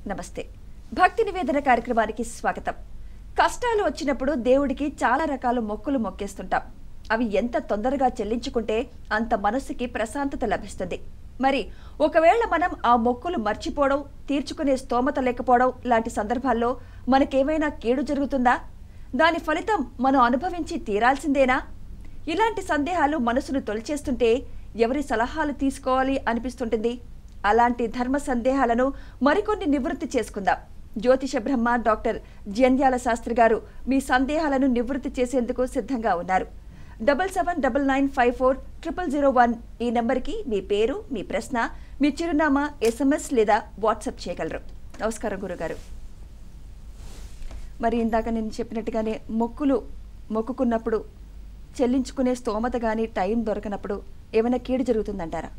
నమస్తే. భక్తి నివేదన కార్యక్రమానికి స్వాగతం. కష్టాలు వచ్చినప్పుడు దేవుడికి చాలా రకాల మొక్కులు మొక్కేస్తుంటాం. అవి ఎంత తొందరగా చెల్లించుకుంటే అంత మనసుకి ప్రశాంతత లభిస్తుంది. మరి ఒకవేళ మనం ఆ మొక్కులు మర్చిపోవడం, తీర్చుకునే స్తోమత లేకపోవడం లాంటి సందర్భాల్లో మనకేమైనా కీడు జరుగుతుందా? దాని ఫలితం మనం అనుభవించి తీరాల్సిందేనా? ఇలాంటి సందేహాలు మనసును తొలిచేస్తుంటే ఎవరి సలహాలు తీసుకోవాలి అనిపిస్తుంటుంది. అలాంటి ధర్మ సందేహాలను మరికొన్ని నివృత్తి చేసుకుందాం. జ్యోతిష బ్రహ్మ డాక్టర్ జంధ్యాల శాస్త్రి గారు మీ సందేహాలను నివృత్తి చేసేందుకు సిద్ధంగా ఉన్నారు. 7799540001 ఈ నెంబర్కి మీ పేరు, మీ ప్రశ్న, మీ చిరునామా SMS లేదా వాట్సాప్ చేయగలరు. నమస్కారం గురుగారు. మరి ఇందాక నేను చెప్పినట్టుగానే మొక్కుకున్నప్పుడు చెల్లించుకునే స్తోమత కానీ టైం దొరకనప్పుడు ఏమైనా కీడు జరుగుతుందంటారా?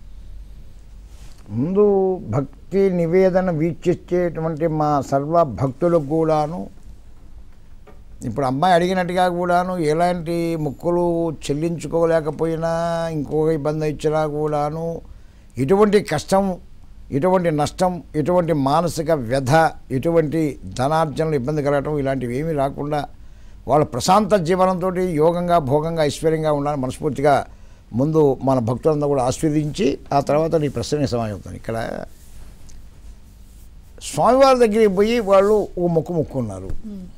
ముందు భక్తి నివేదన వీక్షించేటువంటి మా సర్వ భక్తులకు కూడాను, ఇప్పుడు అమ్మాయి అడిగినట్టుగా కూడాను, ఎలాంటి మొక్కులు చెల్లించుకోలేకపోయినా ఇంకొక ఇబ్బంది ఇచ్చినా కూడాను ఇటువంటి కష్టం, ఇటువంటి నష్టం, ఇటువంటి మానసిక వ్యధ, ఇటువంటి ధనార్జనలు ఇబ్బంది కలగటం ఇలాంటివి ఏమీ రాకుండా వాళ్ళ ప్రశాంత జీవనంతో యోగంగా భోగంగా ఐశ్వర్యంగా ఉండాలని మనస్ఫూర్తిగా ముందు మన భక్తులంతా కూడా ఆస్వాదించి ఆ తర్వాత నీ ప్రశ్న సమాయవుతాను. ఇక్కడ స్వామివారి దగ్గరికి పోయి వాళ్ళు ఓ మొక్కున్నారు.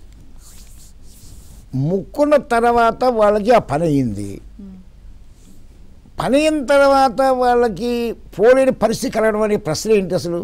మొక్కున్న తర్వాత వాళ్ళకి ఆ పని అయింది. పని అయిన తర్వాత వాళ్ళకి పోలేని పరిస్థితి కలగడం అనే ప్రశ్న ఏంటి అసలు?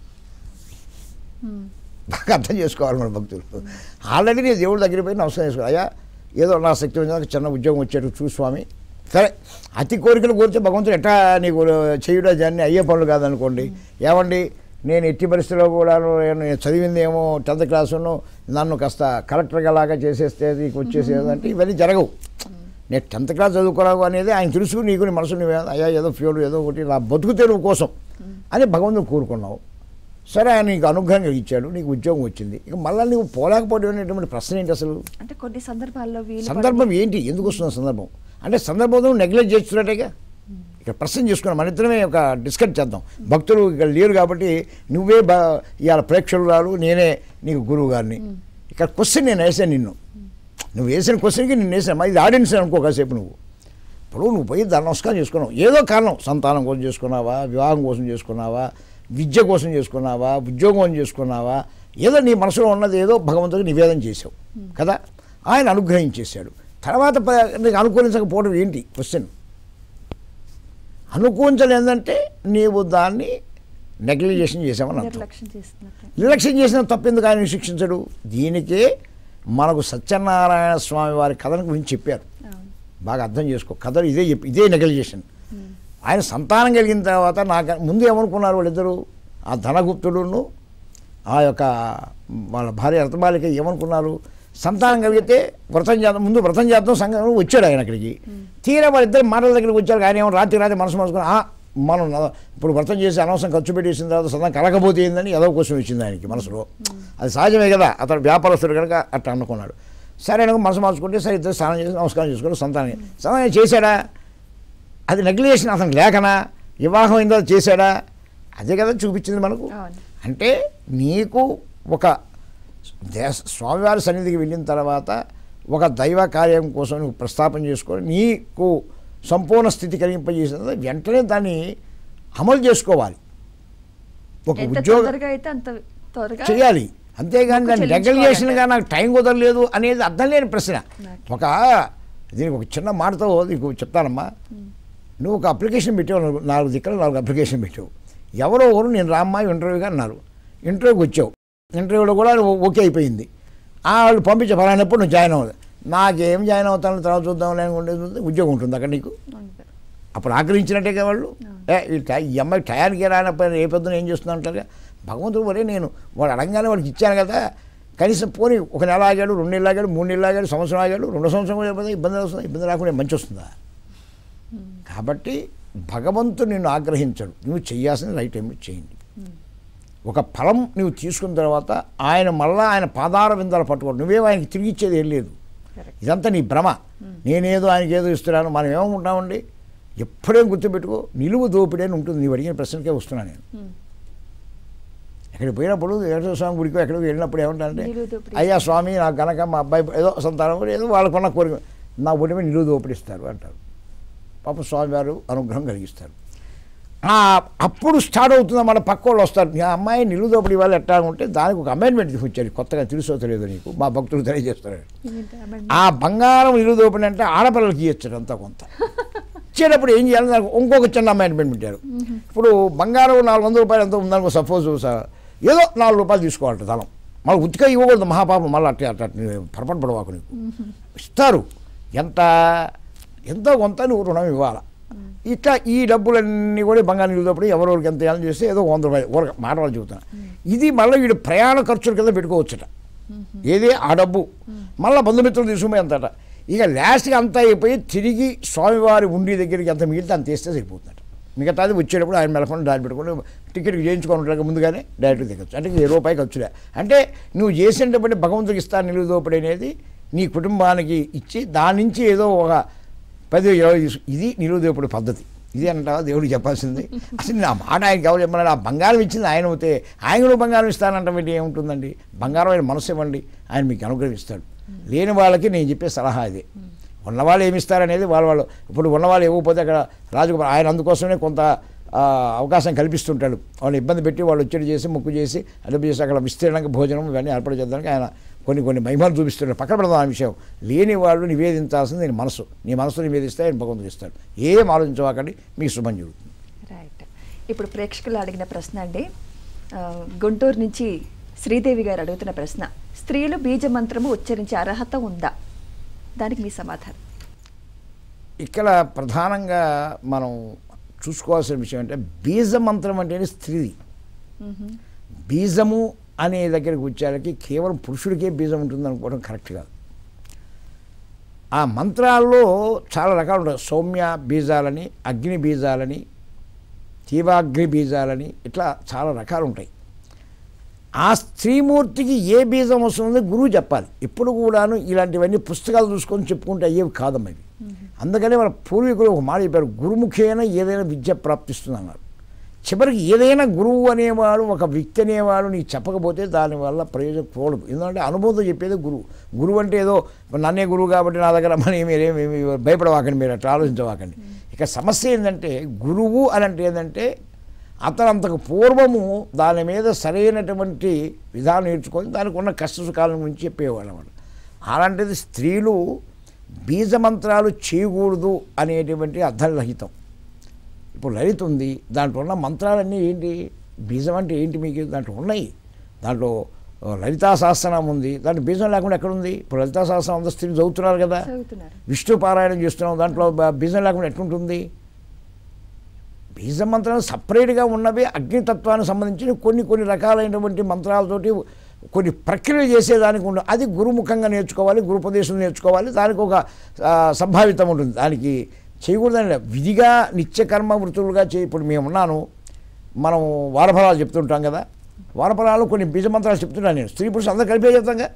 బాగా అర్థం చేసుకోవాలి మన భక్తులు. ఆల్రెడీ నేను దేవుడి దగ్గర పోయి నమస్కారం చేసుకోవాలి. అయ్యా ఏదో నా శక్తి మీద చిన్న ఉద్యోగం వచ్చేట్టు చూసి స్వామి, సరే అతి కోరికలు కోరితే భగవంతుడు ఎట్టా నీకు చేయడం దాన్ని అయ్యే పనులు కాదనుకోండి. ఏమండి నేను ఎట్టి పరిస్థితుల్లో కూడా నేను చదివింది ఏమో 10th క్లాసును నన్ను కాస్త కలెక్టర్గా లాగా చేసేస్తే నీకు వచ్చేసేది అంటే ఇవన్నీ జరగవు. నేను 10th క్లాస్ చదువుకోరావు అనేది ఆయన తెలుసు. నీకు నీ మనసు అయ్యా ఏదో ఫ్యూల్ ఏదో ఒకటి నా బతుకు తెరువు కోసం అని భగవంతుడు కోరుకున్నావు. సరే ఆయన నీకు అనుగ్రహం ఇచ్చాడు, నీకు ఉద్యోగం వచ్చింది. ఇక మళ్ళీ నువ్వు పోలేకపోవడం అనేటువంటి ప్రశ్న ఏంటి అసలు? అంటే కొన్ని సందర్భాల్లో సందర్భం ఏంటి, ఎందుకు వస్తున్న సందర్భం అంటే సందర్భంలో నెగ్లెక్ట్ చేస్తున్నట్టుగా ఇక్కడ ప్రశ్న చేసుకున్నాం. మన ఇద్దరమే ఒక డిస్కస్ చేద్దాం. భక్తులు ఇక్కడ లేరు కాబట్టి నువ్వే ఇవాళ ప్రేక్షకురాలు, నేనే నీకు గురువు గారిని. ఇక్కడ క్వశ్చన్ నేను వేసాను, నువ్వు వేసిన క్వశ్చన్కి నేను వేసాను. ఇది ఆడియన్స్ అనుకో కాసేపు. ఇప్పుడు నువ్వు పోయి దాని నమస్కారం చేసుకున్నావు, ఏదో కారణం సంతానం కోసం చేసుకున్నావా, వివాహం కోసం చేసుకున్నావా, విద్య కోసం చేసుకున్నావా, ఉద్యోగం చేసుకున్నావా, ఏదో నీ మనసులో ఉన్నది ఏదో భగవంతుడికి నివేదన చేసావు కదా, ఆయన అనుగ్రహించేశాడు. తర్వాత నీకు అనుకూలించకపోవడం ఏంటి క్వశ్చన్? అనుకూలించలేదంటే నీవు దాన్ని నెగ్లిజేషన్ చేసామని అర్థం. నిర్లక్ష్యం చేసిన తప్పెందుకు ఆయన శిక్షించడు? దీనికే మనకు సత్యనారాయణ స్వామి వారి కథను గురించి చెప్పారు. బాగా అర్థం చేసుకో. కథలు ఇదే నెగ్లిజేషన్. ఆయన సంతానం కలిగిన తర్వాత నాకు ముందు ఏమనుకున్నారు వాళ్ళిద్దరూ, ఆ ధనగుప్తుడును ఆ యొక్క వాళ్ళ భార్య రతబాలిక ఏమనుకున్నారు? సంతానం కలిగితే ముందు వ్రతం చేద్దాం సంఘం వచ్చాడు ఆయన అక్కడికి. తీరా వాళ్ళిద్దరు మాటల దగ్గరికి వచ్చారు. ఆయన ఏమో రాత్రి మనసు మనసుకుని మనం ఇప్పుడు వ్రతం చేసి అనవసరం ఖర్చు పెట్టేసిన తర్వాత సంతానం కలగబోతే ఏందని ఏదో కోసం వచ్చింది ఆయనకి మనసులో. అది సహజమే కదా, అతను వ్యాపారస్తుడు కనుక అట్లా అనుకున్నాడు. సరే నాకు మనసు మార్చుకుంటే సరే ఇద్దరు స్నానం చేసి నమస్కారం చేసుకుని సంతానం చేశాడా? అది నెగ్లిజేషన్ అతను లేకనా? వివాహం అయిందో చేశాడా? అదే కదా చూపించింది మనకు. అంటే నీకు ఒక స్వామివారి సన్నిధికి వెళ్ళిన తర్వాత ఒక దైవ కార్యం కోసం నువ్వు ప్రస్తాపన చేసుకొని నీకు సంపూర్ణ స్థితి కలిగింపజేసిన వెంటనే దాన్ని అమలు చేసుకోవాలి. ఒక ఉద్యోగం చేయాలి, అంతేగాని దాన్ని నెగ్లిజేషన్గా నాకు టైం కుదరలేదు అనేది అర్థం లేని ప్రశ్న. దీనికి ఒక చిన్న మాటతో నీకు చెప్తానమ్మా. నువ్వు ఒక అప్లికేషన్ పెట్టావు, 4 దిక్కులు 4 అప్లికేషన్ పెట్టావు. ఎవరో నేను రామ్మా ఇంటర్వ్యూగా అన్నారు. ఇంటర్వ్యూకి వచ్చావు, ఇంటర్వ్యూలో కూడా ఓకే అయిపోయింది. వాళ్ళు పంపించే ఫలానప్పుడు నువ్వు జాయిన్ అవ్వదు. నాకేం జాయిన్ అవుతాను తర్వాత చూద్దాం ఉండేది, ఉద్యోగం ఉంటుంది అక్కడ నీకు. అప్పుడు ఆగ్రహించినట్టే వాళ్ళు ఈ అమ్మాయి టయానికి రానప్పుడు ఏ పొద్దున ఏం చేస్తున్నా అంటారు. భగవంతుడు వరే నేను వాడు అడగానే వాడికి ఇచ్చాను కదా, కనీసం పోనీ 1 నెల ఆగాడు, 2 నెలలు ఆగాడు, 3 నెలలు ఆగాడు, సంవత్సరం ఆగాడు, 2 సంవత్సరం కూడా ఇబ్బంది వస్తుంది. ఇబ్బంది రాకుండా మంచి వస్తుందా? కాబట్టి భగవంతుడు నిన్ను ఆగ్రహించడు. నువ్వు చేయాల్సిన రైట్ టైంలో చేయండి. ఒక ఫలం నువ్వు తీసుకున్న తర్వాత ఆయన మళ్ళీ ఆయన పాదార విందాలు పట్టుకోడు. నువ్వేమో ఆయనకి తిరిగి ఇచ్చేది ఏం లేదు. ఇదంతా నీ భ్రమ. నేనేదో ఆయనకి ఏదో ఇస్తున్నాను. మనం ఏమనుకుంటామండి, ఎప్పుడేం గుర్తుపెట్టుకో, నిలువు దోపిడీ అని ఉంటుంది. నీవు అడిగిన ప్రశ్నకే వస్తున్నా నేను. ఎక్కడికి పోయినప్పుడు వెంకటేశ్వర స్వామి గుడికి ఎక్కడికి వెళ్ళినప్పుడు ఏమంటారంటే, నిలువుదోపిడి. అయ్యా స్వామి నాకు గనక మా అబ్బాయి ఏదో సంతానం ఏదో వాళ్ళకున్న కోరిక నా ఒడిమే నిలువు దోపిడిస్తారు అంటారు. పాపం స్వామివారు అనుగ్రహం కలిగిస్తారు. అప్పుడు స్టార్ట్ అవుతుంది మన పక్క వాళ్ళు వస్తారు, మీ అమ్మాయి నిలువు దోపిడి వాళ్ళు ఎట్లా ఉంటే దానికి ఒక అమెండ్మెంట్ తీసుకొచ్చారు, కొత్తగా తెలుసో తెలియదు నీకు, మా భక్తులు తెలియజేస్తారు. ఆ బంగారం నిలువు దోపిడి అంటే ఆడపిల్లలకి ఇచ్చారు అంతా కొంత. ఇచ్చేటప్పుడు ఏం చేయాలి, దానికి ఇంకొక చిన్న అమెండ్మెంట్ పెట్టారు. ఇప్పుడు బంగారం 400 రూపాయలు ఎంత ఉందనుకో, సపోజ్ ఏదో 4 రూపాయలు తీసుకోవాలంట ధనం, మళ్ళీ ఉతిగా ఇవ్వకూడదు, మహాపాపం, మళ్ళీ అట్లా పొరపాటు పడవాకు, నీకు ఇస్తారు ఎంతో కొంత నువ్వు రుణం ఇవ్వాలి. ఇట్లా ఈ డబ్బులన్నీ కూడా బంగారం నిలుదప్పుడు ఎవరెవరికి ఎంత ఏం చేస్తే ఏదో 100 రూపాయలు ఊరక మాట వాళ్ళు చెబుతాను. ఇది మళ్ళీ వీడు ప్రయాణ ఖర్చుల కింద పెట్టుకోవచ్చుట, ఏదే ఆ డబ్బు మళ్ళీ బంధుమిత్రులు తీసుకుపోయి అంతట. ఇక లాస్ట్గా అంతా అయిపోయి తిరిగి స్వామివారి ఉండి దగ్గరికి ఎంత మిగిలితే అంత వేస్తే సరిపోతుందట. మిగతాది వచ్చేటప్పుడు ఆయన మెలకుండా దారి పెట్టుకుని టికెట్ చేయించుకొని ఉంటారు, ముందుగానే డైరెక్ట్గా దిగచ్చు. అంటే రూపాయి ఖర్చులే. అంటే నువ్వు చేసేటప్పుడు భగవంతుడికి ఇస్తాను నిలువు దోపిడీ అనేది నీ కుటుంబానికి ఇచ్చి దాని నుంచి ఏదో ఒక 10-20 ఇది నిలువు దోపిడీ పద్ధతి. ఇది అంటావా దేవుడికి చెప్పాల్సింది? అసలు నా మాట ఆయనకి ఎవరు చెప్పాలి? ఆ బంగారం ఇచ్చింది ఆయన అవుతే ఆయన కూడా బంగారం ఇస్తానంటే ఏముంటుందండి? బంగారం ఆయన మనసు ఇవ్వండి, ఆయన మీకు అనుగ్రహిస్తాడు. లేని వాళ్ళకి నేను చెప్పే సలహా ఇది. ఉన్నవాళ్ళు ఏమి ఇస్తారనేది వాళ్ళు ఇప్పుడు ఉన్నవాళ్ళు ఇవ్వకపోతే అక్కడ రాజుకుమార్ ఆయన అందుకోసమే కొంత అవకాశం కల్పిస్తుంటాడు. వాళ్ళు ఇబ్బంది పెట్టి వాళ్ళు వచ్చేది చేసి ముక్కు చేసి అడుపు చేసి అక్కడ విస్తీర్ణంగా భోజనం ఇవన్నీ ఏర్పాటు చేయడానికి ఆయన కొన్ని మహిమలు చూపిస్తున్నాడు. పక్కన పెడదాం ఆ విషయం. లేని వాళ్ళు నివేదించాల్సింది నీ మనసు. నీ మనసు నివేదిస్తే ఆయన భగవంతుడు ఇస్తాడు. ఏం ఆలోచించవాకండి, మీకు శుభం జరుగుతుంది. రైట్. ఇప్పుడు ప్రేక్షకులు అడిగిన ప్రశ్న అండి, గుంటూరు నుంచి శ్రీదేవి గారు అడుగుతున్న ప్రశ్న, స్త్రీలు బీజ మంత్రము ఉచ్చరించే అర్హత ఉందా? దానికి మీ సమాధానం. ఇక్కడ ప్రధానంగా మనం చూసుకోవాల్సిన విషయం అంటే బీజ మంత్రం అంటే స్త్రీది. బీజము అనే దగ్గరికి వచ్చేసరికి కేవలం పురుషుడికే బీజం ఉంటుంది అనుకోవడం కరెక్ట్ కాదు. ఆ మంత్రాల్లో చాలా రకాలు ఉంటాయి. సౌమ్య బీజాలని, అగ్ని బీజాలని, తీవాగ్ని బీజాలని, ఇట్లా చాలా రకాలు ఉంటాయి. ఆ స్త్రీమూర్తికి ఏ బీజం వస్తుందో గురువు చెప్పాలి. ఎప్పుడు కూడాను ఇలాంటివన్నీ పుస్తకాలు చూసుకొని చెప్పుకుంటే అయ్యేవి కాదమ్మా ఇవి. అందుకనే మన పూర్వీకులు ఒక మాట చెప్పారు, గురుముఖేన ఏదైనా విద్య ప్రాప్తిస్తుంది అన్నారు. చివరికి ఏదైనా గురువు అనేవాడు, ఒక వ్యక్తి అనేవాడు నీకు చెప్పకపోతే దానివల్ల ప్రయోజనం కూడదు. ఎందుకంటే అనుభవంతో చెప్పేది గురువు. గురువు అంటే ఏదో నన్నే గురువు కాబట్టి నా దగ్గర మన మీరేమి భయపడవాకండి, మీరు అట్లా ఆలోచించవాకండి. ఇక సమస్య ఏంటంటే గురువు అని అంటే ఏంటంటే అతను అంతకు పూర్వము దాని మీద సరైనటువంటి విధానం నేర్చుకొని దానికి ఉన్న కష్ట సుఖాల గురించి చెప్పేవాళ్ళు అన్నమాట. అలాంటిది స్త్రీలు బీజమంత్రాలు చేయకూడదు అనేటువంటి అర్థరహితం. ఇప్పుడు లలిత ఉంది, దాంట్లో ఉన్న మంత్రాలన్నీ ఏంటి? బీజం అంటే ఏంటి మీకు? దాంట్లో ఉన్నాయి. దాంట్లో లలితా సహస్రనామం ఉంది, దాంట్లో బీజం లేకుండా ఎక్కడుంది? ఇప్పుడు లలితా సహస్రనామం అంతా స్త్రీలు చదువుతున్నారు కదా, విష్ణు పారాయణం చేస్తున్నాం, దాంట్లో బీజం లేకుండా ఎట్లుంటుంది? బీజం మంత్రాలు సపరేట్గా ఉన్నవి అగ్నితత్వానికి సంబంధించిన కొన్ని రకాలైనటువంటి మంత్రాలతోటి కొన్ని ప్రక్రియలు చేసేదానికి ఉండదు. అది గురుముఖంగా నేర్చుకోవాలి, గురుపదేశం నేర్చుకోవాలి. దానికి ఒక సంభావితం ఉంటుంది. దానికి చేయకూడదని విధిగా నిత్యకర్మ వృత్తులుగా ఇప్పుడు మేమున్నాను, మనం వారఫలాలు చెప్తుంటాం కదా, వారఫలాలు కొన్ని బీజమంత్రాలు చెప్తున్నాను నేను. స్త్రీ పురుషులు అందరూ కలిపే చెప్తాంగా.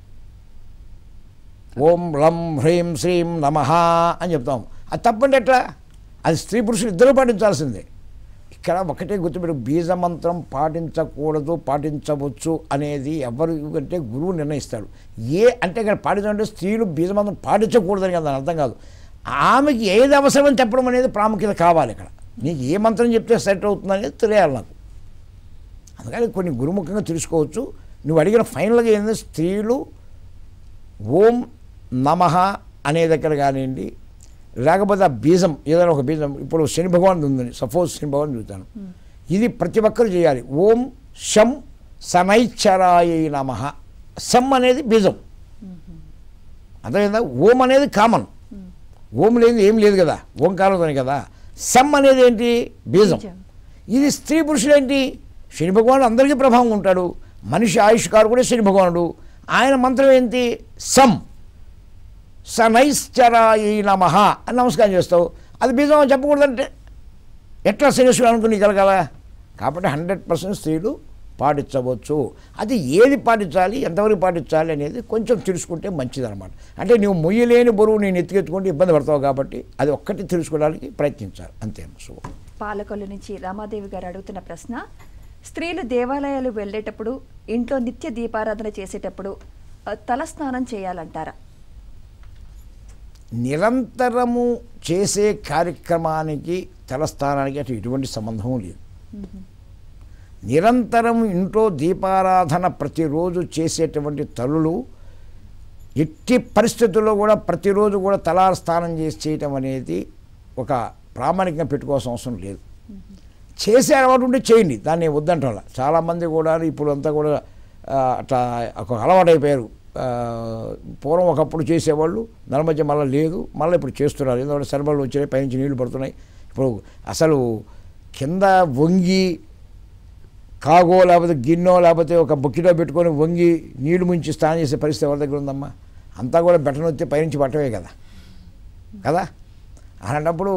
ఓం లం హ్రీం శ్రీం నమః అని చెప్తాం. అది తప్పండి ఎట్లా? అది స్త్రీ పురుషులు ఇద్దరు పాటించాల్సిందే. ఇక్కడ ఒకటే గుర్తుపెట్టు, బీజమంత్రం పాటించకూడదు పాటించవచ్చు అనేది ఎవరు అంటే గురువు నిర్ణయిస్తాడు. అంటే ఇక్కడ పాటించాలంటే స్త్రీలు బీజమంత్రం పాటించకూడదని కదా అర్థం కాదు. ఆమెకి ఏది అవసరమని చెప్పడం అనేది ప్రాముఖ్యత కావాలి. ఇక్కడ నీకు ఏ మంత్రం చెప్తే సెట్ అవుతుంది అనేది తెలియాలి నాకు. అందుకని కొన్ని గురుముఖంగా తెలుసుకోవచ్చు. నువ్వు అడిగిన ఫైనల్గా ఏంటంటే స్త్రీలు ఓం నమః అనే దగ్గర కానివ్వండి, లేకపోతే ఆ బీజం ఏదైనా ఒక బీజం, ఇప్పుడు శని భగవాన్ ఉందని సపోజ్ శని భగవాన్ చూస్తాను, ఇది ప్రతి ఒక్కరు చేయాలి. ఓం శం శనైశ్చరాయ నమః. శం అనేది బీజం, అర్థమైందా? ఓం అనేది కామన్, ఓం లేదు ఏం లేదు కదా, ఓంకారంతోనే కదా. శం అనేది ఏంటి? బీజం. ఇది స్త్రీ పురుషులు ఏంటి? శని భగవానుడు అందరికీ ప్రభావం ఉంటాడు. మనిషి ఆయుష్కారు కూడా శని భగవానుడు. ఆయన మంత్రం ఏంటి? సం శనైశ్చరాయ నమః అని నమస్కారం చేస్తావు. అది బీజం చెప్పకూడదంటే ఎట్లా శనేశ్వరుడు అనుకుని కలగాల? కాబట్టి 100% స్త్రీలు పాటించవచ్చు. అది ఏది పాటించాలి, ఎంతవరకు పాటించాలి అనేది కొంచెం తెలుసుకుంటే మంచిదన్నమాట. అంటే నువ్వు మొయ్యలేని బరువు నేను ఎత్తుకెత్తుకుంటే ఇబ్బంది పడతావు కాబట్టి అది ఒక్కటి తెలుసుకోవడానికి ప్రయత్నించాలి అంతే. పాలకొల్లు నుంచి రామాదేవి గారు అడుగుతున్న ప్రశ్న, స్త్రీలు దేవాలయాలు వెళ్ళేటప్పుడు, ఇంట్లో నిత్య దీపారాధన చేసేటప్పుడు తలస్నానం చేయాలంటారా? నిరంతరము చేసే కార్యక్రమానికి తలస్నానానికి అటు ఎటువంటి సంబంధం లేదు. నిరంతరం ఇంట్లో దీపారాధన ప్రతిరోజు చేసేటువంటి తల్లులు ఎట్టి పరిస్థితుల్లో కూడా ప్రతిరోజు కూడా తలాస్నానం చేయటం అనేది ఒక ప్రామాణికంగా పెట్టుకోవాల్సిన అవసరం లేదు. చేసే అలవాటు ఉంటే చేయండి, దాన్ని వద్దంటాం. చాలామంది కూడా ఇప్పుడు అంతా కూడా అట్లా ఒక అలవాటు అయిపోయారు. పూర్వం ఒకప్పుడు చేసేవాళ్ళు, దాని మధ్య మళ్ళీ లేదు, మళ్ళీ ఇప్పుడు చేస్తున్నారు. ఎందుకంటే సరబళ్ళు వచ్చినాయి, పైనుంచి నీళ్లు పడుతున్నాయి. ఇప్పుడు అసలు కింద వంగి కాగో లేకపోతే గిన్నో లేకపోతే ఒక బుక్కిలో పెట్టుకొని వంగి నీళ్లు ముంచి స్నానం చేసే పరిస్థితి ఎవరి దగ్గర ఉందమ్మా? అంతా కూడా బట్టనొత్తి పైనుంచి పట్టవే కదా కదా అలాంటప్పుడు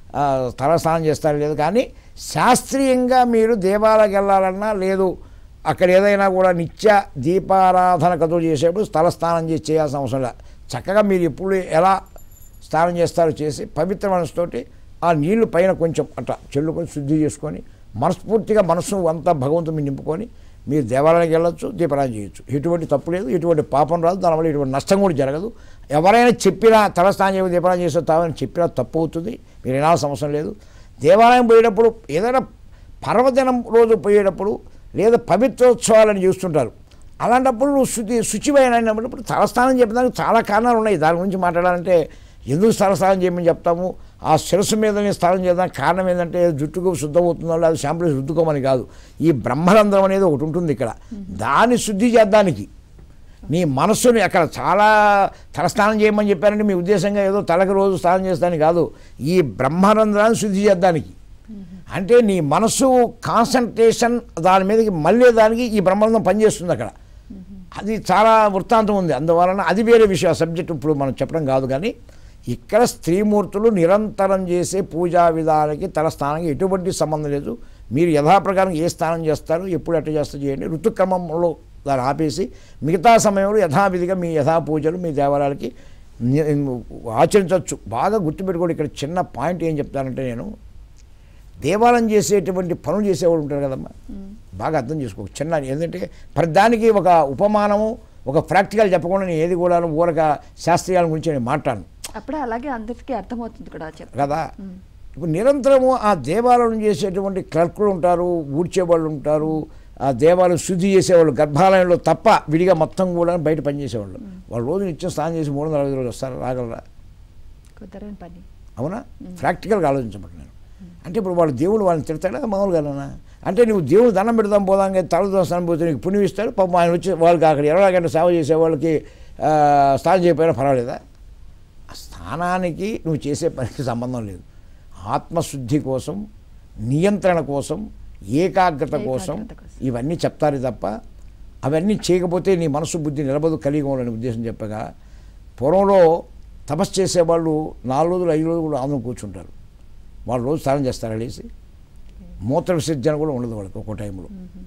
తల స్నానం చేస్తారు లేదు. కానీ శాస్త్రీయంగా మీరు దేవాలయాలకు వెళ్ళాలన్నా లేదు, అక్కడ ఏదైనా కూడా నిత్య దీపారాధన కథలు చేసేప్పుడు తల స్నానం చేయాల్సిన అవసరం లేదు. చక్కగా మీరు ఎప్పుడు ఎలా స్నానం చేస్తారో చేసి పవిత్ర మనసుతోటి ఆ నీళ్లు పైన కొంచెం అట్లా చెల్లుకొని శుద్ధి చేసుకొని మనస్ఫూర్తిగా మనసు అంతా భగవంతుని నింపుకొని మీరు దేవాలయానికి వెళ్ళొచ్చు, దీపారాధన చేయొచ్చు. ఎటువంటి తప్పు లేదు, ఎటువంటి పాపం రాదు, దానివల్ల ఎటువంటి నష్టం కూడా జరగదు. ఎవరైనా చెప్పినా తలస్నానం చేయవు దీపారాధన చేస్తే తావని చెప్పినా తప్పు అవుతుంది, మీరు వినాల్సిన అవసరం లేదు. దేవాలయం పోయేటప్పుడు ఏదైనా పర్వదినం రోజు పోయేటప్పుడు లేదా పవిత్రోత్సవాలని చూస్తుంటారు. అలాంటప్పుడు నువ్వు శుచిమైనప్పుడు తలస్నానం చెప్పడానికి చాలా కారణాలు ఉన్నాయి. దాని గురించి మాట్లాడాలంటే ఎందుకు తలస్నానం చేయమని చెప్తాము. ఆ శిరస్సు మీదనే స్నానం చేయడానికి కారణం ఏంటంటే జుట్టుకు శుద్ధమవుతుందో లేదా షాంపులు రుద్దుకోమని కాదు. ఈ బ్రహ్మరంధ్రం అనేది ఒకటి ఉంటుంది ఇక్కడ, దాన్ని శుద్ధి చేద్దానికి. నీ మనస్సుని అక్కడ చాలా తలస్నానం చేయమని చెప్పారంటే మీ ఉద్దేశంగా ఏదో తలకి రోజు స్నానం చేస్తానికి కాదు, ఈ బ్రహ్మరంధ్రాన్ని శుద్ధి చేద్దానికి. అంటే నీ మనస్సు కాన్సన్ట్రేషన్ దాని మీదకి మళ్ళీ దానికి ఈ బ్రహ్మరంధ్రం పనిచేస్తుంది అక్కడ. అది చాలా వృత్తాంతం ఉంది. అందువలన అది వేరే విషయం, సబ్జెక్ట్ ఇప్పుడు మనం చెప్పడం కాదు. కానీ ఇక్కడ స్త్రీమూర్తులు నిరంతరం చేసే పూజా విధానానికి తలస్నానానికి ఎటువంటి సంబంధం లేదు. మీరు యథాప్రకారం ఏ స్నానం చేస్తారు, ఎప్పుడు ఎట్లా చేస్తారు చేయండి. ఋతుక్రమంలో దాన్ని ఆపేసి మిగతా సమయంలో యథావిధిగా మీ పూజలు మీ దేవాలయాలకి ఆచరించవచ్చు. బాగా గుర్తుపెట్టుకోండి. ఇక్కడ చిన్న పాయింట్ ఏం చెప్తానంటే, నేను దేవాలయం చేసేటువంటి పనులు చేసేవాళ్ళు ఉంటారు కదమ్మా, బాగా అర్థం చేసుకో. చిన్న ఏంటంటే ప్రతిదానికి ఒక ఉపమానము, ఒక ప్రాక్టికల్ చెప్పకుండా నేను ఏది కూడా ఊరక శాస్త్రీయాల గురించి నేను మాట్లాడను. అప్పుడు అలాగే అందరికీ అర్థమవుతుంది కూడా కదా. ఇప్పుడు నిరంతరము ఆ దేవాలయం చేసేటువంటి క్లర్కులు ఉంటారు, ఊడ్చేవాళ్ళు ఉంటారు, ఆ దేవాలయం శుద్ధి చేసేవాళ్ళు గర్భాలయంలో తప్ప విడిగా మొత్తం కూడా బయట పనిచేసేవాళ్ళు. వాళ్ళు రోజు నిత్యం స్నానం చేసి 360 రోజులు వస్తారు, రాగలరా? కుదరని పని. అవునా? ప్రాక్టికల్గా ఆలోచించబట్టి అంటే ఇప్పుడు వాళ్ళు దేవుడు వాళ్ళని తిడతాడా మామూలుగానా? అంటే నువ్వు దేవుడు దండం పెడదాం పోదాం కానీ తలతో స్నానం పోతే నీకు పుణ్యం ఇస్తాడు. పాపం ఆయన వచ్చి వాళ్ళకి అక్కడ 20 గంటలు సేవ చేసే వాళ్ళకి స్నానం చేయకపోయినా పర్వాలేదా? స్నానానికి నువ్వు చేసే పనికి సంబంధం లేదు. ఆత్మశుద్ధి కోసం, నియంత్రణ కోసం, ఏకాగ్రత కోసం ఇవన్నీ చెప్తారు తప్ప అవన్నీ చేయకపోతే నీ మనసు బుద్ధి నిలబదు కలిగోవాలని ఉద్దేశం చెప్పగా, పూర్వంలో తపస్సు చేసేవాళ్ళు 4 రోజులు 5 రోజులు కూడా ఆందోళన కూర్చుంటారు. వాళ్ళు రోజు స్నానం చేస్తారు, వెళ్ళేసి మూత్ర విసర్జన కూడా ఉండదు వాళ్ళకి ఒక్కో టైంలో.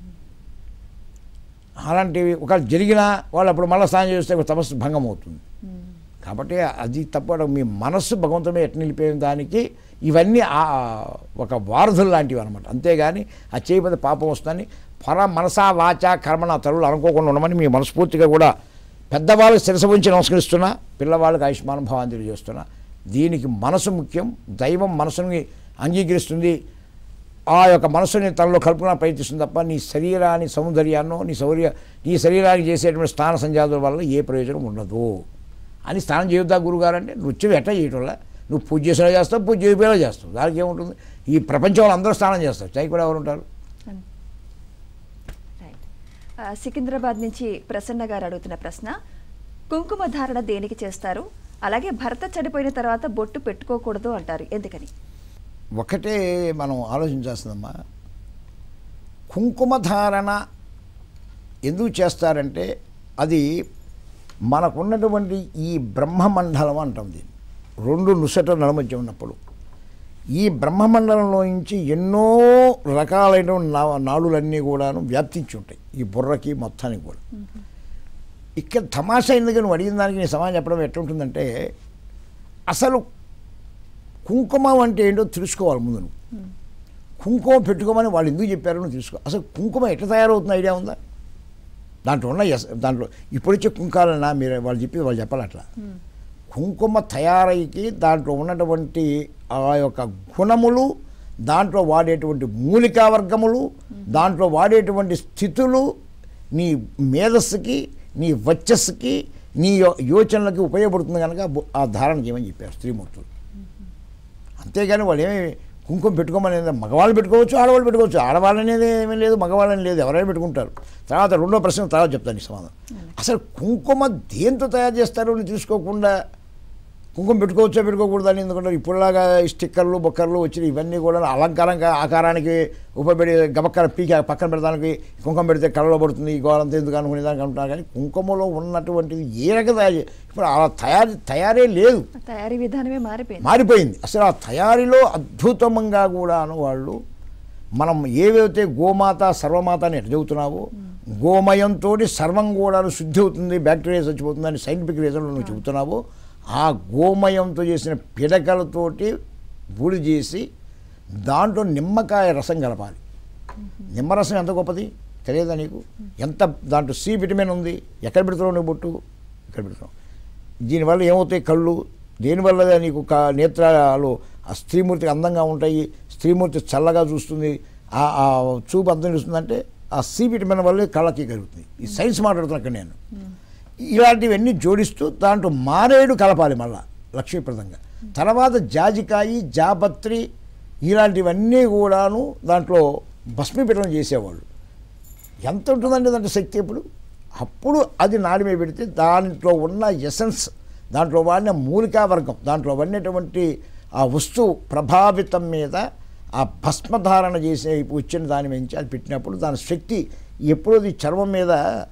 అలాంటివి ఒకవేళ జరిగినా వాళ్ళు అప్పుడు మళ్ళీ స్నానం చేస్తే తపస్సు భంగం అవుతుంది. కాబట్టి అది తప్ప మీ మనస్సు భగవంతుమే ఎట్లా నిలిపే దానికి ఇవన్నీ ఒక వారధులు లాంటివి అనమాట. అంతేగాని అది చేయకపోతే పాపం వస్తుందని మనసా వాచ కర్మణ తరువులు అనుకోకుండా ఉండమని మీ మనస్ఫూర్తిగా కూడా పెద్దవాళ్ళకి శిరస ఉంచి నమస్కరిస్తున్నా, పిల్లవాళ్ళకి ఆయుష్మాన్ భావాన్ని తెలియజేస్తున్నా. దీనికి మనసు ముఖ్యం. దైవం మనసుని అంగీకరిస్తుంది, ఆ యొక్క మనసుని తనలో కలుపుకున్న ప్రయత్నిస్తుంది తప్ప నీ శరీరాన్ని సౌందర్యాన్నో నీ శరీరానికి చేసేటువంటి స్నాన సంజాతుల వల్ల ఏ ప్రయోజనం ఉండదు అని. స్నానం చేయొద్దా గురుగారు అంటే నృత్యం ఎట్లా చేయటంలా, నువ్వు పూజ చేసినా చేస్తావు, పూజ చేయకపోయినా చేస్తావు, దానికి ఏముంటుంది? ఈ ప్రపంచంలో అందరూ స్నానం చేస్తారు, చేయకుండా ఎవరు ఉంటారు? సికింద్రాబాద్ నుంచి ప్రసన్న గారు అడుగుతున్న ప్రశ్న, కుంకుమ ధారణ దేనికి చేస్తారు? అలాగే భర్త చనిపోయిన తర్వాత బొట్టు పెట్టుకోకూడదు అంటారు, ఎందుకని? ఒకటే మనం ఆలోచించాల్సిందమ్మా, కుంకుమ ధారణ ఎందుకు చేస్తారంటే అది మనకున్నటువంటి ఈ బ్రహ్మమండలం అంటాం దీన్ని, 2 నుసట నడుమధ్య ఉన్నప్పుడు ఈ బ్రహ్మమండలంలో నుంచి ఎన్నో రకాలైన నాడులన్నీ కూడాను వ్యాప్తించి ఉంటాయి ఈ బుర్రకి మొత్తానికి కూడా. ఇక్కడ తమాషా ఎందుకు నువ్వు అడిగిన దానికి నేను సమాధానం చెప్పడం ఎట్లుంటుందంటే, అసలు కుంకుమ అంటే ఏంటో తెలుసుకోవాలి ముందు నువ్వు. కుంకుమ పెట్టుకోమని వాళ్ళు ఎందుకు చెప్పారో నువ్వు తీసుకో. అసలు కుంకుమ ఎట్లా తయారవుతుంది ఐడియా ఉందా? దాంట్లో ఉన్న దాంట్లో ఇప్పుడు వచ్చే కుంకాలన్నా మీరు వాళ్ళు చెప్పాలి అట్లా. కుంకుమ తయారీకి దాంట్లో ఉన్నటువంటి ఆ యొక్క గుణములు, దాంట్లో వాడేటువంటి మూలికా వర్గములు, దాంట్లో వాడేటువంటి స్థితులు నీ మేధస్సుకి, నీ వచ్చస్సుకి, నీ యోచనలకి ఉపయోగపడుతుంది కనుక ఆ ధారణ చేయమని చెప్పారు స్త్రీమూర్తులు. అంతేగాని వాళ్ళు ఏమి కుంకుమ పెట్టుకోమనేది మగవాళ్ళు పెట్టుకోవచ్చు, ఆడవాళ్ళు పెట్టుకోవచ్చు. ఆడవాళ్ళు అనేది ఏమీ లేదు, మగవాళ్ళని లేదు, ఎవరైనా పెట్టుకుంటారు. తర్వాత రెండో ప్రశ్న తర్వాత చెప్తాను ఈ సమాధానం. అసలు కుంకుమ దేంతో తయారు చేస్తారో అని తీసుకోకుండా కుంకుమ పెట్టుకోవచ్చా పెట్టుకోకూడదు అని ఎందుకంటే ఇప్పుడులాగా స్టిక్కర్లు బొక్కర్లు వచ్చినాయి. ఇవన్నీ కూడా అలంకారంగా ఆకారానికి ఉపయోగపడి గబక్కర పీకి పక్కన పెడతానికి కుంకుమ పెడితే కళ్ళలో పడుతుంది, ఈ గోడంతా ఎందుకు అనుకునేదానికి అంటున్నారు. కానీ కుంకుమలో ఉన్నటువంటిది ఏ రకంగా తయారు ఇప్పుడు అలా తయారే లేదు, తయారీ విధానమే మారిపోయింది. అసలు ఆ తయారీలో అద్భుతంగా కూడా వాళ్ళు మనం ఏవైతే గోమాత సర్వమాత అని ఎట్లా చెబుతున్నావో, గోమయంతో సర్వం కూడా శుద్ధి అవుతుంది, బ్యాక్టీరియా చచ్చిపోతుంది అని సైంటిఫిక్ రీజన్లో నువ్వు చెబుతున్నావో, ఆ గోమయంతో చేసిన పిడకలతోటి బూడి చేసి దాంట్లో నిమ్మకాయ రసం కలపాలి. నిమ్మరసం ఎంత గొప్పది తెలియదా నీకు? ఎంత దాంట్లో సి విటమిన్ ఉంది. ఎక్కడ పెడుతున్నావు నువ్వు బొట్టు? ఇక్కడ పెడుతున్నావు. దీనివల్ల ఏమవుతాయి కళ్ళు, దేనివల్ల నీకు నేత్రాలు ఆ స్త్రీమూర్తికి అందంగా ఉంటాయి, స్త్రీమూర్తి చల్లగా చూస్తుంది, ఆ చూపు అందం చూస్తుందంటే ఆ సి విటమిన్ వల్ల కళ్ళకి కలుగుతుంది. ఈ సైన్స్ మాట్లాడుతున్నా నేను. ఇలాంటివన్నీ జోడిస్తూ దాంట్లో మారేడు కలపాలి మళ్ళా లక్ష్మీప్రదంగా. తర్వాత జాజికాయి, జాపత్రి ఇలాంటివన్నీ కూడాను దాంట్లో భస్మీపీఠం చేసేవాళ్ళు. ఎంత ఉంటుందండి దాంట్లో శక్తి? అప్పుడు అది నాడి మీద పెడితే దాంట్లో ఉన్న ఎసెన్స్, దాంట్లో వాడిన మూలికా వర్గం, దాంట్లో వాడినటువంటి ఆ వస్తువు ప్రభావితం మీద ఆ భస్మధారణ చేసే వచ్చిన దాని నుంచి అది పెట్టినప్పుడు దాని శక్తి ఎప్పుడు ఈ చర్మం మీద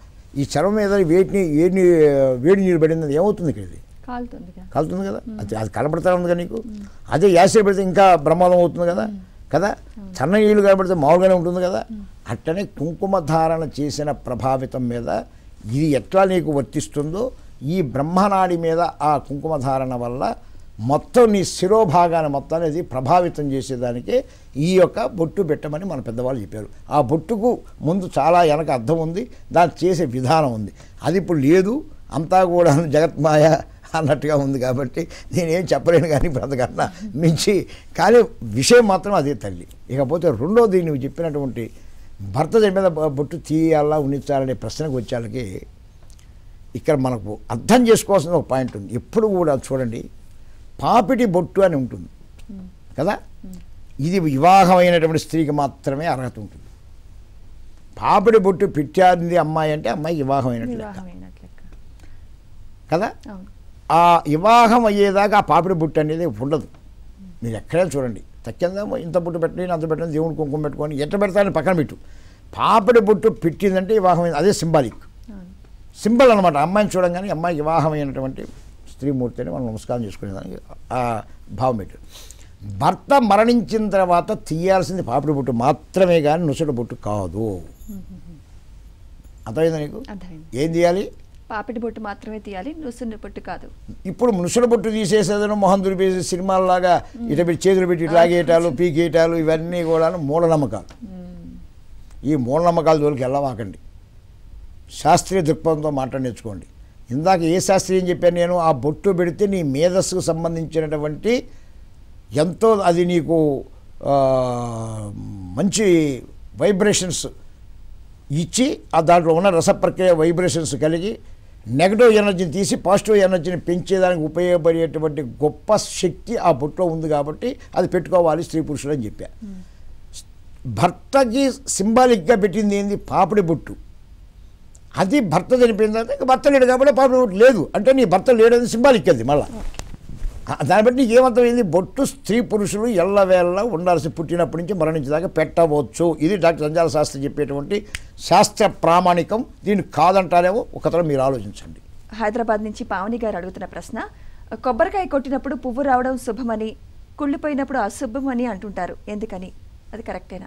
వేడి నీరు పడింది ఏమవుతుంది? ఇక్కడ ఇది కాలుతుంది కదా, అది కనబడతా ఉంది కదా నీకు. అదే యాసిడ్ పెడితే ఇంకా బ్రహ్మాండం అవుతుంది కదా. చన్న నీళ్ళు కనబడితే మామూలుగానే ఉంటుంది కదా. అట్లనే కుంకుమ ధారణ చేసిన ప్రభావితం మీద ఇది ఎట్లా నీకు వర్తిస్తుందో ఈ బ్రహ్మనాడి మీద ఆ కుంకుమ ధారణ వల్ల మొత్తం నీ శిరోభాగాన్ని మొత్తాన్ని అది ప్రభావితం చేసేదానికి ఈ యొక్క బొట్టు పెట్టమని మన పెద్దవాళ్ళు చెప్పారు. ఆ బొట్టుకు ముందు చాలా వెనక అర్థం ఉంది, దాన్ని చేసే విధానం ఉంది. అది ఇప్పుడు లేదు, అంతా కూడా జగత్మాయ అన్నట్టుగా ఉంది. కాబట్టి నేనేం చెప్పలేను కానీ ఇప్పుడు అంతకన్నా మించి. కానీ విషయం మాత్రం అదే తల్లి. ఇకపోతే రెండోది నువ్వు చెప్పినటువంటి భర్త దీని మీద బొట్టు తీయాలా ఉంచాలనే ప్రశ్నకు వచ్చేళ్ళకి ఇక్కడ మనకు అర్థం చేసుకోవాల్సిన ఒక పాయింట్ ఉంది. ఎప్పుడు కూడా చూడండి, పాపిడి బొట్టు అని ఉంటుంది కదా, ఇది వివాహమైనటువంటి స్త్రీకి మాత్రమే అర్హత ఉంటుంది. పాపిడి బొట్టు పెట్టారింది అమ్మాయి అంటే అమ్మాయి వివాహమైనట్లు కదా. ఆ వివాహం అయ్యేదాకా ఆ పాపిడి బొట్టు అనేది ఉండదు. మీరు ఎక్కడైనా చూడండి, తక్కిందేమో ఇంత బొట్టు పెట్టండి, అంత పెట్టండి, దేవుని కుంకుమ పెట్టుకొని ఎట్లా పెడతానని పక్కన పెట్టు. పాపిడి బొట్టు పెట్టిందంటే వివాహమైంది, అదే సింబల్ అనమాట. అమ్మాయిని చూడంగానే అమ్మాయి వివాహమైనటువంటి స్త్రీమూర్తిని మనం నమస్కారం చేసుకునేదానికి ఆ భావం పెట్టు. భర్త మరణించిన తర్వాత తీయాల్సింది పాపిడి బొట్టు మాత్రమే కానీ నుసటి బొట్టు కాదు. అర్థమైందా నీకు? ఏం తీయాలి? పాపిడి బొట్టు మాత్రమే తీయాలి, నుసుడు బొట్టు కాదు. ఇప్పుడు నుసడు బొట్టు తీసేసేదను మొహం దులిపేసి సినిమాల్లాగా ఇట పెట్టి చేతులు పెట్టి ఇట్లాగేయటాలు పీకేయటాలు ఇవన్నీ కూడా మూఢనమ్మకాలు. ఈ మూఢనమ్మకాల జోలికి వెళ్ళవాకండి. శాస్త్రీయ దృక్పథంతో మాట నేర్చుకోండి. ఇందాక ఏ శాస్త్రీయం చెప్పాను నేను? ఆ బొట్టు పెడితే నీ మేధస్సుకు సంబంధించినటువంటి ఎంతో అది నీకు మంచి వైబ్రేషన్స్ ఇచ్చి ఆ దాంట్లో ఉన్న రసప్రక్రియ వైబ్రేషన్స్ కలిగి నెగటివ్ ఎనర్జీని తీసి పాజిటివ్ ఎనర్జీని పెంచేదానికి ఉపయోగపడేటువంటి గొప్ప శక్తి ఆ బొట్టులో ఉంది. కాబట్టి అది పెట్టుకోవాలి స్త్రీ పురుషులు అని చెప్పా. భర్తకి సింబాలిక్గా పెట్టింది ఏంది? పాపిడి బొట్టు. అది భర్త చనిపోయిన తర్వాత ఇంకా భర్త లేడు కాబట్టి పాపిడి బొట్టు లేదు అంటే నీ భర్త లేడని సింబాలిక్ అది. మళ్ళీ దాన్ని బట్టి నీకు ఏమర్థమైంది? బొట్టు స్త్రీ పురుషులు ఎల్లవేళ ఉండాల్సి పుట్టినప్పటి నుంచి మరణించేదాకా పెట్టవచ్చు. ఇది డాక్టర్ సంజాల శాస్త్రి చెప్పేటువంటి శాస్త్ర ప్రామాణికం. దీన్ని కాదంటారేమో ఒకతరం మీరు ఆలోచించండి. హైదరాబాద్ నుంచి పావని గారు అడుగుతున్న ప్రశ్న, కొబ్బరికాయ కొట్టినప్పుడు పువ్వు రావడం శుభమని, కుళ్ళిపోయినప్పుడు అశుభమని అంటుంటారు, ఎందుకని? అది కరెక్టేనా?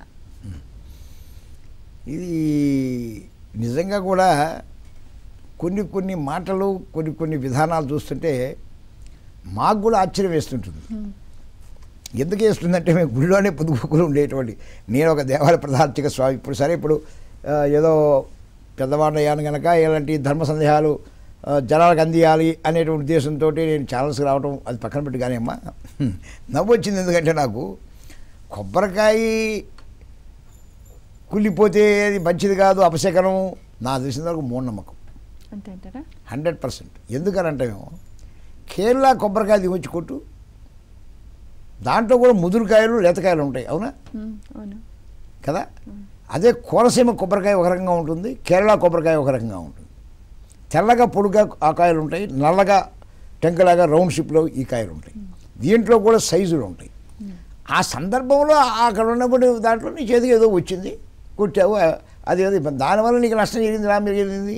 ఇది నిజంగా కూడా కొన్ని మాటలు కొన్ని విధానాలు చూస్తుంటే మాకు కూడా ఆశ్చర్యం వేస్తుంటుంది. ఎందుకు వేస్తుందంటే మేము గుడిలోనే పొదుపుకులు ఉండేటువంటి నేను ఒక దేవాలయ ప్రధార్చక స్వామి. ఇప్పుడు సరే ఇప్పుడు ఏదో పెద్దవాడు అయ్యాను కనుక ఇలాంటి ధర్మ సందేహాలు జనాలకు అందియాలి అనేటువంటి ఉద్దేశంతో నేను ఛానల్స్కి రావడం అది పక్కన పెట్టి కానీ అమ్మా నవ్వు వచ్చింది. ఎందుకంటే నాకు కొబ్బరికాయ కుళ్ళిపోతే అది మంచిది కాదు, అపశకనం నా తెలిసిన వరకు మూఢనమ్మకం 100%. ఎందుకనంటే మేము కేరళ కొబ్బరికాయ దిగొచ్చి కొట్టు, దాంట్లో కూడా ముదురుకాయలు లేతకాయలు ఉంటాయి, అవునా కదా? అదే కోనసీమ కొబ్బరికాయ ఒక రకంగా ఉంటుంది, కేరళ కొబ్బరికాయ ఒక రకంగా ఉంటుంది. తెల్లగా పొడుగా ఆ కాయలు ఉంటాయి, నల్లగా టెంకలాగా రౌండ్ షిప్లో ఈ కాయలు ఉంటాయి. దీంట్లో కూడా సైజులు ఉంటాయి. ఆ సందర్భంలో అక్కడ ఉన్నప్పుడు దాంట్లో నీ చేతికి ఏదో వచ్చింది, కుట్టావు, అది ఏదో దానివల్ల నీకు నష్టం జరిగింది రా మీరు జరిగింది.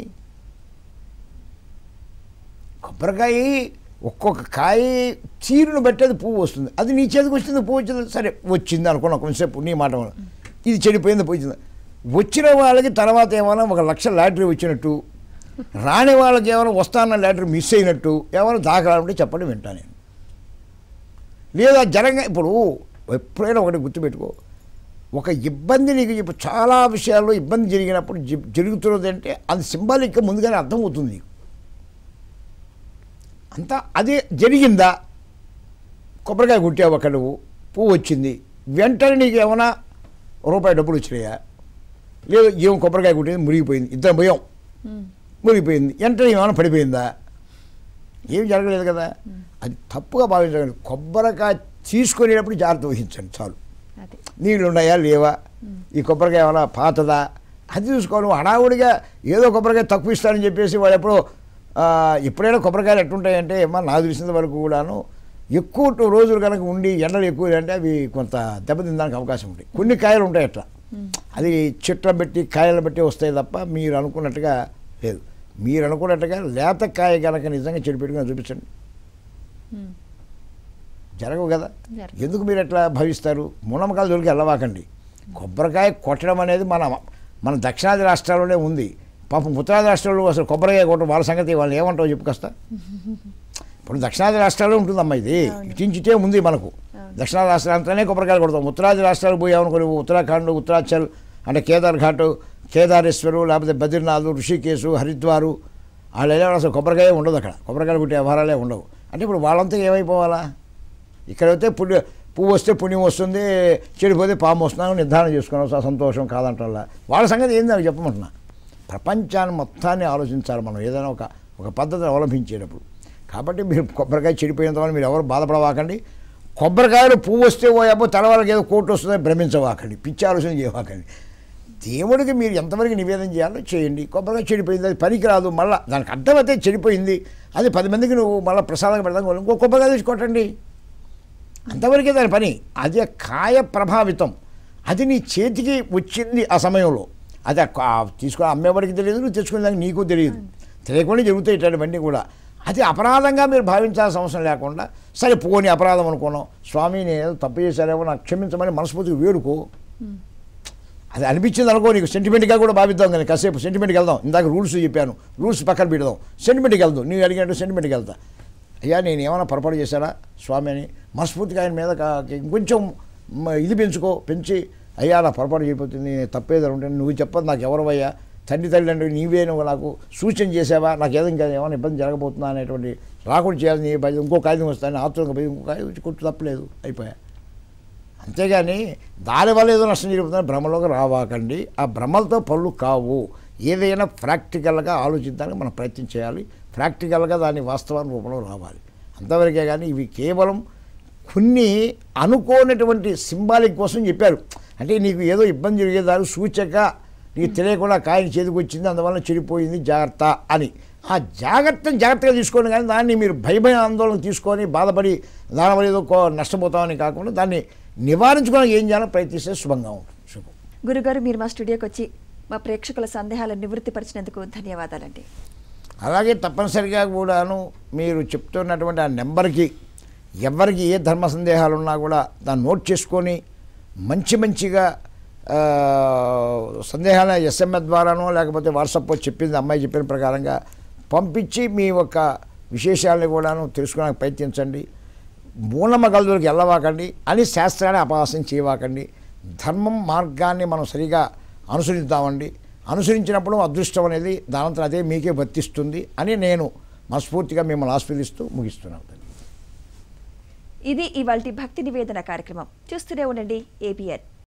కొబ్బరికాయ ఒక్కొక్క కాయ చీరును బట్టి అది పువ్వు వస్తుంది. అది నీ చేతికి వచ్చింది, పువ్వు వచ్చింది, సరే వచ్చింది అనుకున్నా కొంచెంసేపు నీ మాట వల్ల. ఇది చెడిపోయింది, పోయింది. వచ్చిన వాళ్ళకి తర్వాత ఏమైనా 1,00,000 లాటరీ వచ్చినట్టు, రాని వాళ్ళకి ఏమైనా వస్తాన్న లాటరీ మిస్ అయినట్టు ఏమైనా దాఖలా ఉంటే చెప్పండి, వింటా నేను. లేదా జరంగా ఇప్పుడు ఎప్పుడైనా ఒకటి గుర్తుపెట్టుకో, ఒక ఇబ్బంది నీకు ఇప్పుడు చాలా విషయాల్లో ఇబ్బంది జరిగినప్పుడు జరుగుతున్నది అంటే అది సింబాలిక్గా ముందుగానే అర్థమవుతుంది నీకు. అంతా అదే జరిగిందా, కొబ్బరికాయ కుట్టావు అక్కడ నువ్వు, పువ్వు వచ్చింది, వెంటనే నీకు ఏమైనా రూపాయి డబ్బులు వచ్చినాయా? లేదు ఏం కొబ్బరికాయ కుట్టింది మురిగిపోయింది, ఇద్దరం భయం మురిగిపోయింది, వెంటనే ఏమైనా పడిపోయిందా? ఏం జరగలేదు కదా. అది తప్పుగా భావించండి. కొబ్బరికాయ తీసుకునేటప్పుడు జాగ్రత్త వహించండి చాలు. నీళ్ళు ఉన్నాయా లేవా, ఈ కొబ్బరికాయ ఏమైనా పాతదా, అది చూసుకోవాలి. హడావుడిగా ఏదో కొబ్బరికాయ తక్కువ ఇస్తానని చెప్పేసి వాడు ఎప్పుడైనా కొబ్బరికాయలు ఎట్టుంటాయంటే ఏమో నాకు తెలిసిన వరకు కూడాను ఎక్కువ రోజులు కనుక ఉండి ఎండలు ఎక్కువ అంటే అవి కొంత దెబ్బతినడానికి అవకాశం ఉంటాయి. కొన్ని కాయలు ఉంటాయి అట్లా, అది చెట్ల బట్టి కాయలు బట్టి వస్తాయి తప్ప మీరు అనుకున్నట్టుగా లేదు. మీరు అనుకున్నట్టుగా లేత కాయ కనుక నిజంగా చెడిపెట్టుకుని చూపించండి, జరగవు కదా. ఎందుకు మీరు ఎట్లా భావిస్తారు? మూఢనమ్మకాలు దొరికి వెళ్ళవాకండి. కొబ్బరికాయ కొట్టడం అనేది మన దక్షిణాది రాష్ట్రాల్లోనే ఉంది. పాపం ఉత్తరాది రాష్ట్రాల్లో అసలు కొబ్బరికాయ కొట్టడం వాళ్ళ సంగతి వాళ్ళు ఏమంటావు చెప్పుకొస్తా. ఇప్పుడు దక్షిణాది రాష్ట్రాల్లో ఉంటుందమ్మా, ఇది ఇటించిటే ఉంది మనకు. దక్షిణాది రాష్ట్రాలంతానే కొబ్బరికాయలు కొడతాం. ఉత్తరాది రాష్ట్రాలకు పోయామనుకో, ఉత్తరాఖండ్, ఉత్తరాచల్ అంటే కేదార్ ఘాట్, కేదారేశ్వరు, లేకపోతే బద్రీనాథ్, ఋషికేశు, హరిద్వారు, వాళ్ళు వెళ్ళే అసలు కొబ్బరికాయ ఉండదు. అక్కడ కొబ్బరికాయలు పుట్టే వ్యవహారాలే ఉండవు. అంటే ఇప్పుడు వాళ్ళంతా ఏమైపోవాలా? ఇక్కడైతే పువ్వు వస్తే పుణ్యం వస్తుంది, చెడిపోతే పాము వస్తున్నాను నిర్ధారణ చేసుకున్నాం, సంతోషం కాదంటల్లా. వాళ్ళ సంగతి ఏంది నాకు చెప్పమంటున్నా. ప్రపంచాన్ని మొత్తాన్ని ఆలోచించాలి మనం ఏదైనా ఒక పద్ధతిని అవలంబించేటప్పుడు. కాబట్టి మీరు కొబ్బరికాయ చెడిపోయినంత వల్ల మీరు ఎవరు బాధపడవాకండి. కొబ్బరికాయలు పువ్వు వస్తే పోయాపో తలవాళ్ళకి ఏదో కోటు వస్తుందని భ్రమించవాకండి, పిచ్చి ఆలోచన చేయవాకండి. దేవుడికి మీరు ఎంతవరకు నివేదన చేయాలో చేయండి. కొబ్బరికాయ చెడిపోయింది, అది పనికిరాదు, మళ్ళీ దానికి అర్థమైతే చెడిపోయింది, అది 10 మందికి నువ్వు మళ్ళీ ప్రసాదంగా పెడతాం, ఇంకో కొబ్బరికాయ తెచ్చి కొట్టండి, అంతవరకే దాని పని. అదే కాయ ప్రభావితం, అది నీ చేతికి వచ్చింది ఆ సమయంలో, అది తీసుకుని అమ్మేవాడికి తెలియదు, నువ్వు తెచ్చుకునేదానికి నీకు తెలియదు, తెలియకుండా జరుగుతాయి ఇట్లాంటివన్నీ కూడా. అది అపరాధంగా మీరు భావించాల్సిన అవసరం లేకుండా, సరే పోని అపరాధం అనుకున్నాం, స్వామి నేను ఏదో తప్పు చేశారేమో నాకు క్షమించమని మనస్ఫూర్తిగా వేడుకో. అది అనిపించింది అనుకో, నీకు సెంటిమెంట్గా కూడా భావిద్దాం, కానీ కాసేపు సెంటిమెంట్కి వెళ్దాం. ఇందాక రూల్స్ చెప్పాను, రూల్స్ పక్కన పెడదాం, సెంటిమెంట్కి వెళ్దాం. నీవు అడిగినట్టు సెంటిమెంట్కి వెళ్తా. అయ్యా నేను ఏమైనా పొరపాటు చేశాడా స్వామి అని మనస్ఫూర్తిగా ఆయన మీద ఇంకొంచెం ఇది పెంచి అయ్యా నా పొరపాటు చేయబోతుంది, తప్పేదో ఉంటుంది, నువ్వు చెప్పదు నాకు ఎవరవయ్యా, తండ్రి తల్లిదండ్రులు నీవే, నువ్వు నాకు సూచన చేసావా, నాకు ఏదో ఇంకా ఏమైనా ఇబ్బంది జరగబోతుందా అనేటువంటి రాకుండా చేయాలి, నీ ఇంకో కాగితం వస్తాను ఆత్రంగా పోయి ఇంకో కాగితం కొట్టు, తప్పలేదు, అయిపోయా. అంతేగాని దానివల్ల ఏదో నష్టం జరుగుతుందని భ్రమలోకి రావాకండి. ఆ భ్రమలతో పనులు కావు. ఏదైనా ప్రాక్టికల్గా ఆలోచించడానికి మనం ప్రయత్నం చేయాలి, ప్రాక్టికల్గా దాని వాస్తవాన్ని రూపంలో రావాలి, అంతవరకే. కానీ ఇవి కేవలం కొన్ని అనుకోనటువంటి సింబాలిక్ కోసం చెప్పారు. అంటే నీకు ఏదో ఇబ్బంది జరిగేదారు సూచక, నీకు తెలియకుండా కాయని చేతికి వచ్చింది, అందువల్ల చెడిపోయింది, జాగ్రత్త అని. ఆ జాగ్రత్తగా తీసుకోండి. కానీ దాన్ని మీరు భయ ఆందోళన తీసుకొని బాధపడి దానివల్ల ఏదో నష్టపోతామని కాకుండా దాన్ని నివారించుకోవడానికి ఏం చేయాలో ప్రయత్నిస్తే శుభంగా ఉంటుంది. శుభం. గురుగారు మీరు మా స్టూడియోకి వచ్చి మా ప్రేక్షకుల సందేహాలను నివృత్తిపరిచినందుకు ధన్యవాదాలండి. అలాగే తప్పనిసరిగా కూడాను మీరు చెప్తున్నటువంటి ఆ నెంబర్కి ఎవరికి ఏ ధర్మ సందేహాలు ఉన్నా కూడా దాన్ని నోట్ చేసుకొని మంచిగా సందేహాలు SMS ద్వారానో లేకపోతే వాట్సాప్ చెప్పింది అమ్మాయి చెప్పిన ప్రకారంగా పంపించి మీ యొక్క విశేషాలని కూడాను తెలుసుకోవడానికి ప్రయత్నించండి. మూఢనమ్మ గలదులకు వెళ్ళవాకండి అని శాస్త్రాన్ని అపహాస్యం చేయవాకండి. ధర్మం మార్గాన్ని మనం సరిగా అనుసరిద్దామండి. అనుసరించినప్పుడు అదృష్టం అనేది దానంతరం అదే మీకే వర్తిస్తుంది అని నేను మనస్ఫూర్తిగా మిమ్మల్ని ఆస్వాదిస్తూ ముగిస్తున్నాను. ఇది ఇవాల్టి భక్తి నివేదన కార్యక్రమం. చూస్తూనే ఉండండి ABN.